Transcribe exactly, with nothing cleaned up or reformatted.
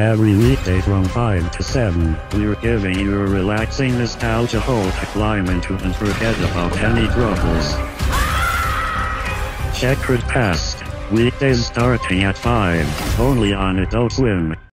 Every weekday from five to seven, we're giving you a relaxing nostalgia hole to climb into and forget about any troubles. Checkered Past, weekdays starting at five, only on Adult Swim.